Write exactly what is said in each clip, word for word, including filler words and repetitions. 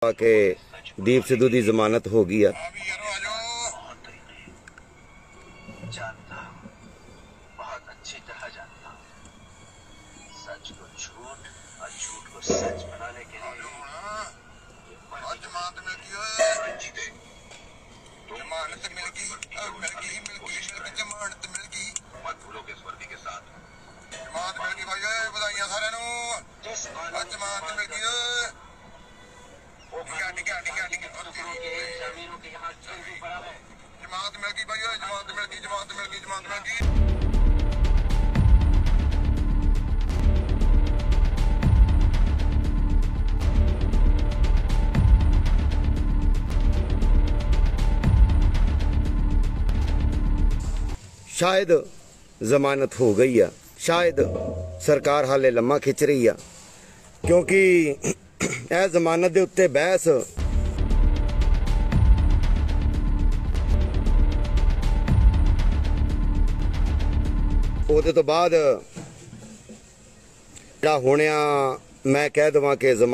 के दीप सिद्धू की जमानत हो गई है। जानता हूं, बहुत अच्छी तरह जानता हूं, सच को झूठ और झूठ को सच बनाने के लिए जमानत मिल गई है। जमानत मिल गई, मिल गई, मिल गई, जमानत मिल गई। मत भूलो कि इस वर्दी के साथ जमानत मिल गई भाई, बधाइयां सारे नु। जमानत मिल गई, जमानत मिल गई भाई, जमानत मिल गई, जमानत मिल गई, जमानत मिल गई। शायद जमानत हो गई है, शायद सरकार हाले लम्मा खिंच रही है, क्योंकि यह जमानत के उत्ते बहस ਉਹਦੇ ਤੋਂ ਬਾਅਦ ਜਿਹੜਾ ਹੋਣਿਆ मैं कह देवां कि जमा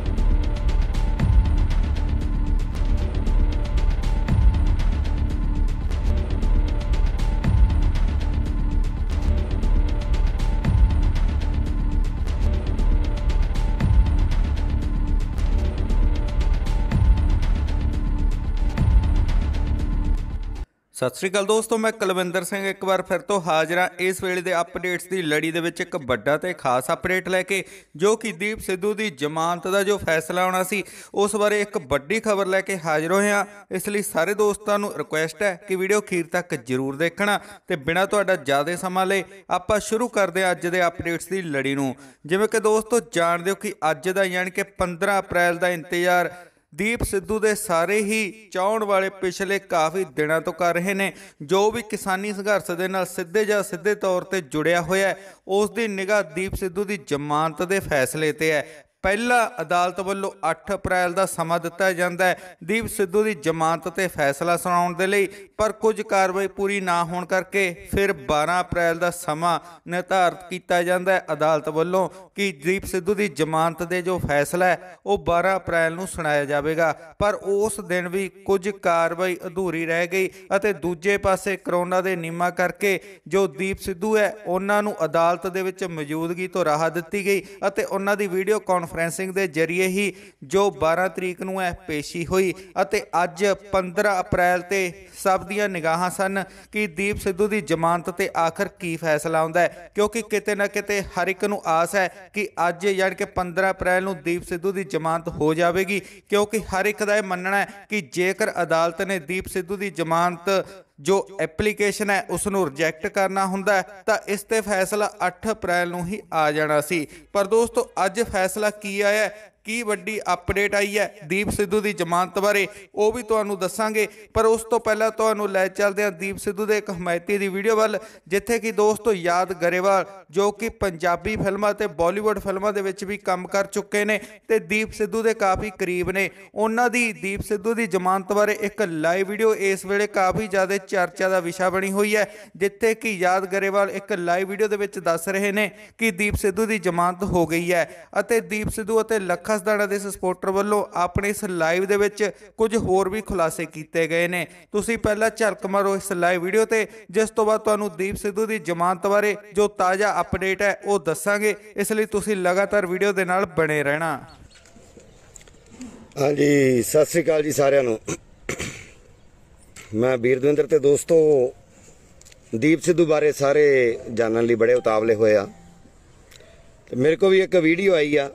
सत श्री अकाल दोस्तों, मैं कुलविंदर सिंह एक बार फिर तो हाजिर हाँ इस वेले के अपडेट्स की लड़ी दे विच एक बड़ा तो खास अपडेट लैके, जो कि दीप सिद्धू की जमानत का जो फैसला होना सी उस बारे एक बड़ी खबर लैके हाजिर होए हाँ। इसलिए सारे दोस्तों को रिक्वेस्ट है कि वीडियो अखीर तक जरूर देखना, तो बिना तुहाडा ज़्यादा समा ले आपां शुरू करते हैं अज के अपडेट्स की लड़ी नूं। जिवें कि दोस्तों जाणदे हो कि अज का यानी कि पंद्रह अप्रैल का इंतजार दीप सिद्धू के सारे ही चाहण वाले पिछले काफ़ी दिनों तो कर रहे हैं। जो भी किसानी संघर्ष के नाल सीधे या सीधे तौर पर जुड़िया होया है उसकी निगाह दीप सिद्धू की जमानत के फैसले ते है। पहला अदालत वालों अठ अप्रैल का समा दिता जाता है दीप सिद्धू की जमानत ते फैसला सुनाउण दे लई, पर कुछ कार्रवाई पूरी ना होने करके फिर बारह अप्रैल का समा निर्धारित किया जाता है अदालत वालों कि दीप सिद्धू की जमानत के जो फैसला है वो बारह अप्रैल को सुनाया जाएगा। पर उस दिन भी कुछ कार्रवाई अधूरी रह गई और दूजे पासे करोना के नियमां करके जो दीप सिद्धू है उन्होंने अदालत दे विच मौजूदगी तो राहत दी गई और उन्हों की वीडियो कॉन्फ्रेंसिंग के जरिए ही जो बारह तरीक नूं है पेशी हुई। अज पंद्रह अप्रैल ते सब दियां निगाहां सन कि दीप सिद्धू की जमानत ते आखिर की फैसला आउंदा है, क्योंकि किते ना किते हर एक नूं आस है कि अज यानी कि पंद्रह अप्रैल नूं दीप सिद्धू की जमानत हो जाएगी, क्योंकि हर एक का यह मनना है कि जेकर अदालत ने दीप सिद्धू की जमानत जो एप्लीकेशन है उसनूं रिजैक्ट करना हुंदा है तो इस ते फैसला अठ अप्रैल नूं ही आ जाना सी। पर दोस्तों अज फैसला की आया है, की वड्डी अपडेट आई है दीप सिद्धू की जमानत बारे वो भी तुहानूं दसांगे। पर उस तो पहला तुहानूं लै चलदे हां दीप सिद्धू के एक हमायती की वीडियो वाल, जिथे कि दोस्तों याद गरेवाल जो कि पंजाबी फिल्मां ते बॉलीवुड फिल्मां दे विच भी काम कर चुके ने ते दीप सिद्धू के काफ़ी करीब ने, उन्हां दी दीप सिद्धू की जमानत बारे एक लाइव वीडियो इस वेले काफ़ी ज़्यादा चर्चा का विषय बनी हुई है, जिथे कि याद गरेवाल एक लाइव वीडियो दे विच दस रहे ने कि दीप सिद्धू की जमानत हो गई है और दीप सिद्धू और लखा सदाणा दे सपोर्टर वालों अपने इस लाइव दे विच कुछ होर भी खुलासे किए गए ने। तुसीं पहला झलक मारो इस लाइव वीडियो ते, जिस तो बाद तुहानूं दीप सिद्धू की जमानत बारे जो ताज़ा अपडेट है वो दसांगे, इसलिए तुसीं लगातार वीडियो दे नाल बने रहना। हाँ जी, सत श्री अकाल जी सारिआं नूं। मैं वीर दविंदर ते दोस्तों दीप सिद्धू बारे सारे जानने लिए बड़े उतावले होए आ। मेरे को भी एक वीडियो आई आ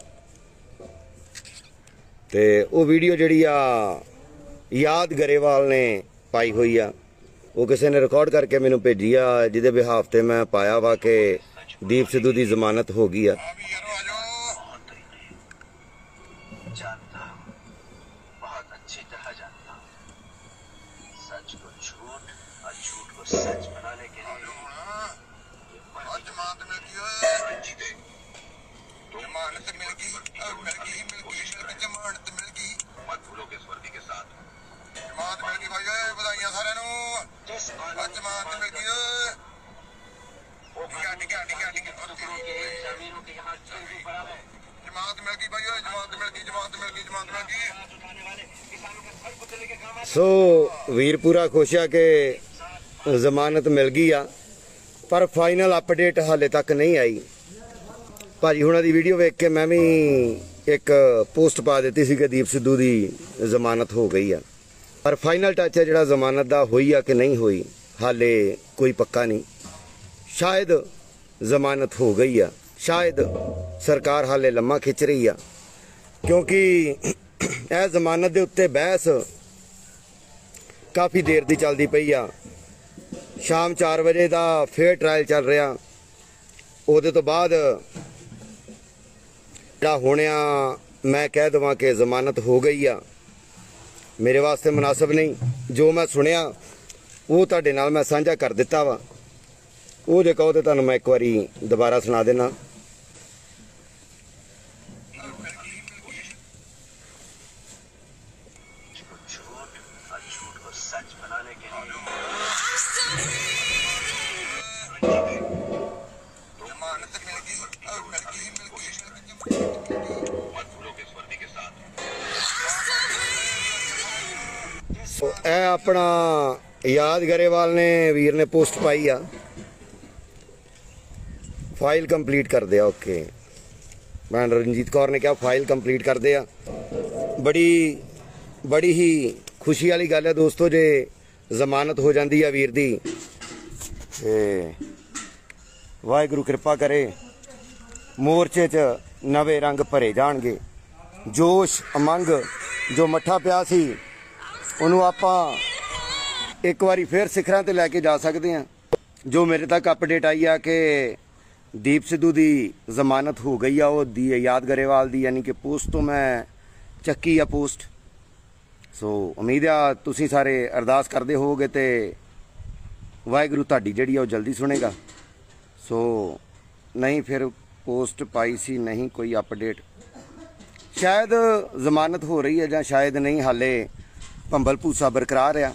ते वो वीडियो जिहड़ी आ याद गरेवाल ने पाई हुई आ, वो किसी ने रिकॉर्ड करके मैनू भेजी आ, जिहदे बिहाफ ते मैं पाया वा कि दीप सिद्धू की जमानत हो गई आ। जानता हूं, बहुत अच्छी तरह जानता हूं, सच को झूठ और झूठ को सच बनाने के लिए जमानत मिल गई, जमानत मिल गई, मिल गई, मिल गई, जमानत मिल गई। मत भूलो कि इस वर्दी के साथ जमानत मिल गई भाई, बधाइयां सारे नु। जमानत मिल गई, टिका टिका टिका टिका जमात मिल गई भाई, जमात मिल गई, जमात मिल गई, जमात मिल गई। ਸੋ ਵੀਰ ਪੂਰਾ ਖੁਸ਼ ਆ ਕਿ ਜ਼ਮਾਨਤ ਮਿਲ ਗਈ ਆ, ਪਰ ਫਾਈਨਲ ਅਪਡੇਟ ਹਾਲੇ ਤੱਕ ਨਹੀਂ ਆਈ। ਭਾਜੀ ਹੁਣਾਂ ਦੀ ਵੀਡੀਓ ਵੇਖ ਕੇ ਮੈਂ ਵੀ ਇੱਕ ਪੋਸਟ ਪਾ ਦਿੱਤੀ ਸੀ ਕਿ ਦੀਪ ਸਿੱਧੂ ਦੀ ਜ਼ਮਾਨਤ ਹੋ ਗਈ ਆ, ਪਰ ਫਾਈਨਲ ਟੱਚ ਹੈ ਜਿਹੜਾ ਜ਼ਮਾਨਤ ਦਾ ਹੋਈ ਆ ਕਿ ਨਹੀਂ ਹੋਈ ਹਾਲੇ ਕੋਈ ਪੱਕਾ ਨਹੀਂ। ਸ਼ਾਇਦ ਜ਼ਮਾਨਤ ਹੋ ਗਈ ਆ, ਸ਼ਾਇਦ ਸਰਕਾਰ ਹਾਲੇ ਲੰਮਾ ਖਿੱਚ ਰਹੀ ਆ, ਕਿਉਂਕਿ ਇਹ ਜ਼ਮਾਨਤ ਦੇ ਉੱਤੇ ਬਹਿਸ ਕਾਫੀ ਦੇਰ ਦੀ ਚੱਲਦੀ ਪਈ ਆ। ਸ਼ਾਮ ਚਾਰ ਵਜੇ ਦਾ ਫੇਰ ਟ੍ਰਾਇਲ ਚੱਲ ਰਿਹਾ, ਉਹਦੇ ਤੋਂ ਬਾਅਦ ਜਿਹੜਾ ਹੋਣਿਆ ਮੈਂ ਕਹਿ ਦੇਵਾਂ ਕਿ ਜ਼ਮਾਨਤ ਹੋ ਗਈ ਆ, ਮੇਰੇ ਵਾਸਤੇ ਮੁਨਾਸਬ ਨਹੀਂ। ਜੋ ਮੈਂ ਸੁਣਿਆ ਉਹ ਤੁਹਾਡੇ ਨਾਲ ਮੈਂ ਸਾਂਝਾ ਕਰ ਦਿੱਤਾ ਵਾ, ਉਹ ਜੇ ਕਹੋ ਤੇ ਤੁਹਾਨੂੰ ਮੈਂ ਇੱਕ ਵਾਰੀ ਦੁਬਾਰਾ ਸੁਣਾ ਦੇਣਾ। जमानत मिल गई, मिल गई, मिल गई, ਸੋ ਇਹ ਆਪਣਾ ਯਾਦ ਗਰੇਵਾਲ ਨੇ ਵੀਰ ਨੇ ਪੋਸਟ ਪਾਈ ਆ, ਫਾਈਲ ਕੰਪਲੀਟ ਕਰਦੇ ਆ। ਓਕੇ, ਮੈਂ ਰਣਜੀਤ ਕੌਰ ਨੇ ਕਿਹਾ ਫਾਈਲ ਕੰਪਲੀਟ ਕਰਦੇ ਆ। ਬੜੀ ਬੜੀ ਹੀ ਖੁਸ਼ੀ ਵਾਲੀ ਗੱਲ ਹੈ ਦੋਸਤੋ, ਜੇ ਜ਼ਮਾਨਤ ਹੋ ਜਾਂਦੀ ਆ ਵੀਰ ਦੀ ਤੇ ਵਾਹਿਗੁਰੂ ਕਿਰਪਾ ਕਰੇ, ਮੋਰਚੇ 'ਚ ਨਵੇਂ ਰੰਗ ਭਰੇ ਜਾਣਗੇ। ਜੋਸ਼ ਉਮੰਗ ਜੋ ਮੱਠਾ ਪਿਆ ਸੀ ਉਹਨੂੰ ਆਪਾਂ ਇੱਕ ਵਾਰੀ ਫੇਰ ਸਿਖਰਾਂ ਤੇ ਲੈ ਕੇ ਜਾ ਸਕਦੇ ਹਾਂ। ਜੋ ਮੇਰੇ ਤੱਕ ਅਪਡੇਟ ਆਈ ਆ ਕਿ ਦੀਪ ਸਿੱਧੂ ਦੀ ਜ਼ਮਾਨਤ ਹੋ ਗਈ ਆ, ਉਹ ਦੀ ਯਾਦ ਗਰੇਵਾਲ ਦੀ, ਯਾਨੀ ਕਿ ਪੋਸਟ ਤੋਂ ਮੈਂ ਚੱਕੀ ਆ ਪੋਸਟ। ਸੋ ਉਮੀਦ ਆ ਤੁਸੀਂ ਸਾਰੇ ਅਰਦਾਸ ਕਰਦੇ ਹੋਵੋਗੇ ਤੇ ਵਾਹਿਗੁਰੂ ਤੁਹਾਡੀ ਜਿਹੜੀ ਆ ਉਹ ਜਲਦੀ ਸੁਣੇਗਾ। ਸੋ ਨਹੀਂ ਫਿਰ ਪੋਸਟ ਪਾਈ ਸੀ, ਨਹੀਂ ਕੋਈ ਅਪਡੇਟ, ਸ਼ਾਇਦ ਜ਼ਮਾਨਤ ਹੋ ਰਹੀ ਹੈ ਜਾਂ ਸ਼ਾਇਦ ਨਹੀਂ, ਹਾਲੇ ਭੰਬਲ ਭੂਸਾ ਬਰਕਰਾਰ ਆ,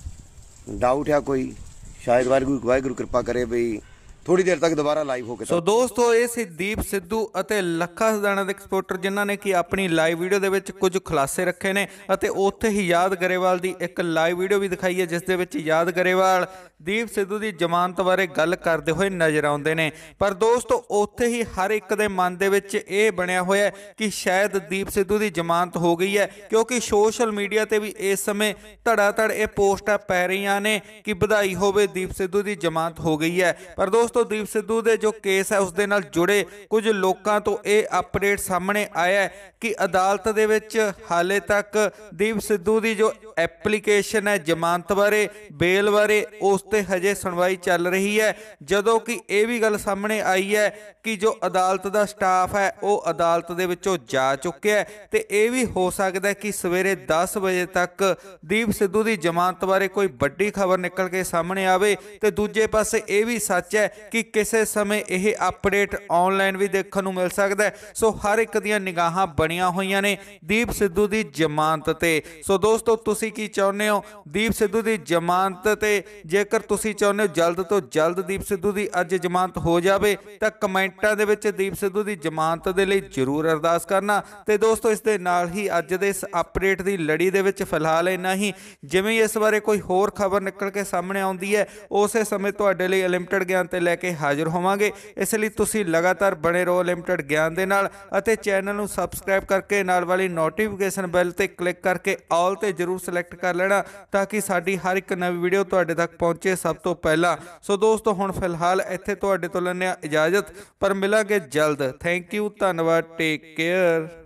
ਡਾਊਟ ਆ ਕੋਈ। ਸ਼ਾਇਦ ਵਾਹਿਗੁਰੂ ਵਾਹਿਗੁਰੂ ਕਿਰਪਾ ਕਰੇ ਬਈ ਥੋੜੀ ਦੇਰ ਤੱਕ ਦੁਬਾਰਾ ਲਾਈਵ ਹੋ ਕੇ। ਸੋ ਦੋਸਤੋ ਇਹ ਸੀ ਦੀਪ ਸਿੱਧੂ ਅਤੇ ਲੱਖਾ ਸਦਾਣਾ ਦੇ ਐਕਸਪੋਰਟਰ, ਜਿਨ੍ਹਾਂ ਨੇ ਕਿ ਆਪਣੀ ਲਾਈਵ ਵੀਡੀਓ ਦੇ ਵਿੱਚ ਕੁਝ ਖੁਲਾਸੇ ਰੱਖੇ ਨੇ ਅਤੇ ਉੱਥੇ ਹੀ ਯਾਦ ਗਰੇਵਾਲ ਦੀ ਇੱਕ ਲਾਈਵ ਵੀਡੀਓ ਵੀ ਦਿਖਾਈ ਹੈ, ਜਿਸ ਦੇ ਵਿੱਚ ਯਾਦ ਗਰੇਵਾਲ ਦੀਪ ਸਿੱਧੂ ਦੀ ਜ਼ਮਾਨਤ ਬਾਰੇ ਗੱਲ ਕਰਦੇ ਹੋਏ ਨਜ਼ਰ ਆਉਂਦੇ ਨੇ। ਪਰ ਦੋਸਤੋ ਉੱਥੇ ਹੀ ਹਰ ਇੱਕ ਦੇ ਮਨ ਦੇ ਵਿੱਚ ਇਹ ਬਣਿਆ ਹੋਇਆ ਕਿ ਸ਼ਾਇਦ ਦੀਪ ਸਿੱਧੂ ਦੀ ਜ਼ਮਾਨਤ ਹੋ ਗਈ ਹੈ, ਕਿਉਂਕਿ ਸੋਸ਼ਲ ਮੀਡੀਆ ਤੇ ਵੀ ਇਸ ਸਮੇਂ ਧੜਾ ਧੜ ਇਹ ਪੋਸਟਾਂ ਪੈ ਰਹੀਆਂ ਨੇ ਕਿ ਵਧਾਈ ਹੋਵੇ ਦੀਪ ਸਿੱਧੂ ਦੀ ਜ਼ਮਾਨਤ ਹੋ ਗਈ ਹੈ। ਪਰ ਦੋਸਤੋ ਦੀਪ ਸਿੱਧੂ ਦੇ ਜੋ ਕੇਸ ਹੈ ਉਸ ਦੇ ਨਾਲ ਜੁੜੇ ਕੁਝ ਲੋਕਾਂ ਤੋਂ ਇਹ ਅਪਡੇਟ ਸਾਹਮਣੇ ਆਇਆ ਕਿ ਅਦਾਲਤ ਦੇ ਵਿੱਚ ਹਾਲੇ ਤੱਕ ਦੀਪ ਸਿੱਧੂ ਦੀ ਜੋ ਐਪਲੀਕੇਸ਼ਨ ਹੈ ਜ਼ਮਾਨਤ ਬਾਰੇ, ਬੇਲ ਬਾਰੇ, ਉਸ ਤੇ ਹਜੇ ਸੁਣਵਾਈ ਚੱਲ ਰਹੀ ਹੈ। ਜਦੋਂ ਕਿ ਇਹ ਵੀ ਗੱਲ ਸਾਹਮਣੇ ਆਈ ਹੈ ਕਿ ਜੋ ਅਦਾਲਤ ਦਾ ਸਟਾਫ ਹੈ ਉਹ ਅਦਾਲਤ ਦੇ ਵਿੱਚੋਂ ਜਾ ਚੁੱਕਿਆ ਹੈ ਤੇ ਇਹ ਵੀ ਹੋ ਸਕਦਾ ਕਿ ਸਵੇਰੇ ਦਸ ਵਜੇ ਤੱਕ ਦੀਪ ਸਿੱਧੂ ਦੀ ਜ਼ਮਾਨਤ ਬਾਰੇ ਕੋਈ ਵੱਡੀ ਖਬਰ ਨਿਕਲ ਕੇ ਸਾਹਮਣੇ ਆਵੇ। ਤੇ ਦੂਜੇ ਪਾਸੇ ਇਹ ਵੀ ਸੱਚ ਹੈ ਕਿ ਕਿਸੇ ਸਮੇਂ ਇਹ ਅਪਡੇਟ ਆਨਲਾਈਨ ਵੀ ਦੇਖਣ ਨੂੰ ਮਿਲ ਸਕਦਾ ਹੈ। ਸੋ ਹਰ ਇੱਕ ਦੀਆਂ ਨਿਗਾਹਾਂ ਬਣੀਆਂ ਹੋਈਆਂ ਨੇ ਦੀਪ ਸਿੱਧੂ ਦੀ ਜ਼ਮਾਨਤ ਤੇ। ਸੋ ਦੋਸਤੋ ਤੁਸੀਂ ਕੀ ਚਾਹੁੰਦੇ ਹੋ ਦੀਪ ਸਿੱਧੂ ਦੀ ਜ਼ਮਾਨਤ ਤੇ? ਜੇਕਰ ਤੁਸੀਂ ਚਾਹੁੰਦੇ ਹੋ ਜਲਦ ਤੋਂ ਜਲਦ ਦੀਪ ਸਿੱਧੂ ਦੀ ਅੱਜ ਜ਼ਮਾਨਤ ਹੋ ਜਾਵੇ ਤਾਂ ਕਮੈਂਟਾਂ ਦੇ ਵਿੱਚ ਦੀਪ ਸਿੱਧੂ ਦੀ ਜ਼ਮਾਨਤ ਦੇ ਲਈ ਜ਼ਰੂਰ ਅਰਦਾਸ ਕਰਨਾ। ਤੇ ਦੋਸਤੋ ਇਸ ਦੇ ਨਾਲ ਹੀ ਅੱਜ ਦੇ ਇਸ ਅਪਡੇਟ ਦੀ ਲੜੀ ਦੇ ਵਿੱਚ ਫਿਲਹਾਲ ਇੰਨਾ ਹੀ। ਜਿਵੇਂ ਹੀ ਇਸ ਬਾਰੇ ਕੋਈ ਹੋਰ ਖਬਰ ਨਿਕਲ ਕੇ ਸਾਹਮਣੇ ਆਉਂਦੀ ਹੈ ਉਸੇ ਸਮੇਂ ਤੁਹਾਡੇ ਲਈ ਅਨਲਿਮਟਿਡ ਗਿਆਨ ਤੇ ਲੈ ਕੇ ਹਾਜ਼ਰ ਹੋਵਾਂਗੇ। ਇਸ ਲਈ ਤੁਸੀਂ ਲਗਾਤਾਰ ਬਣੇ ਰਹੋ ਅਨਲਿਮਟਿਡ ਗਿਆਨ ਦੇ ਨਾਲ ਅਤੇ ਚੈਨਲ ਨੂੰ ਸਬਸਕ੍ਰਾਈਬ ਕਰਕੇ ਨਾਲ ਵਾਲੀ ਨੋਟੀਫਿਕੇਸ਼ਨ ਬੈਲ ਤੇ ਕਲਿੱਕ ਕਰਕੇ ਆਲ ਤੇ ਜ਼ਰੂਰ ਸਿਲੈਕਟ ਕਰ ਲੈਣਾ ਤਾਂ ਕਿ ਸਾਡੀ ਹਰ ਇੱਕ ਨਵੀਂ ਵੀਡੀਓ ਤੁਹਾਡੇ ਤੱਕ ਪਹੁੰਚੇ ਸਭ ਤੋਂ ਪਹਿਲਾਂ। ਸੋ ਦੋਸਤੋ ਹੁਣ ਫਿਲਹਾਲ ਇੱਥੇ ਤੁਹਾਡੇ ਤੋਂ ਲੈਂਦੇ ਹਾਂ ਇਜਾਜ਼ਤ, ਪਰ ਮਿਲਾਂਗੇ ਜਲਦ। ਥੈਂਕ ਯੂ, ਧੰਨਵਾਦ, ਟੇਕ ਕੇਅਰ।